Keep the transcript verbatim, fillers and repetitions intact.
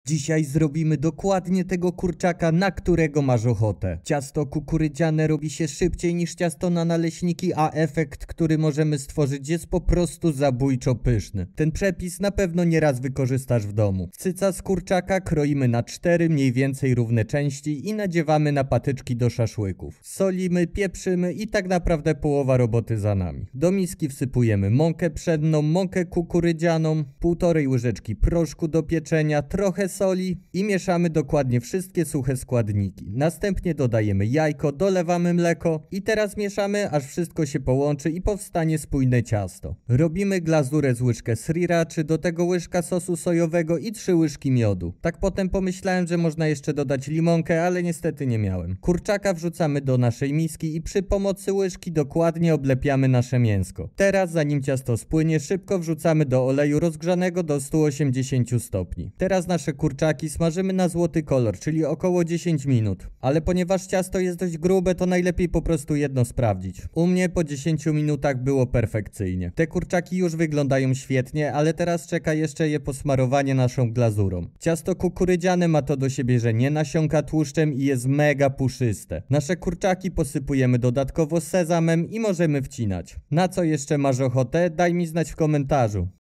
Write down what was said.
Dzisiaj zrobimy dokładnie tego kurczaka, na którego masz ochotę. Ciasto kukurydziane robi się szybciej niż ciasto na naleśniki, a efekt, który możemy stworzyć, jest po prostu zabójczo pyszny. Ten przepis na pewno nieraz wykorzystasz w domu. Cyca z kurczaka kroimy na cztery mniej więcej równe części i nadziewamy na patyczki do szaszłyków. Solimy, pieprzymy i tak naprawdę połowa roboty za nami. Do miski wsypujemy mąkę pszenną, mąkę kukurydzianą, półtorej łyżeczki proszku do pieczenia, trochę soli i mieszamy dokładnie wszystkie suche składniki. Następnie dodajemy jajko, dolewamy mleko i teraz mieszamy, aż wszystko się połączy i powstanie spójne ciasto. Robimy glazurę z łyżkę sriraczy, do tego łyżka sosu sojowego i trzy łyżki miodu. Tak potem pomyślałem, że można jeszcze dodać limonkę, ale niestety nie miałem. Kurczaka wrzucamy do naszej miski i przy pomocy łyżki dokładnie oblepiamy nasze mięsko. Teraz, zanim ciasto spłynie, szybko wrzucamy do oleju rozgrzanego do stu osiemdziesięciu stopni. Teraz nasze kurczaki smażymy na złoty kolor, czyli około dziesięć minut. Ale ponieważ ciasto jest dość grube, to najlepiej po prostu jedno sprawdzić. U mnie po dziesięciu minutach było perfekcyjnie. Te kurczaki już wyglądają świetnie, ale teraz czeka jeszcze je posmarowanie naszą glazurą. Ciasto kukurydziane ma to do siebie, że nie nasiąka tłuszczem i jest mega puszyste. Nasze kurczaki posypujemy dodatkowo sezamem i możemy wcinać. Na co jeszcze masz ochotę? Daj mi znać w komentarzu.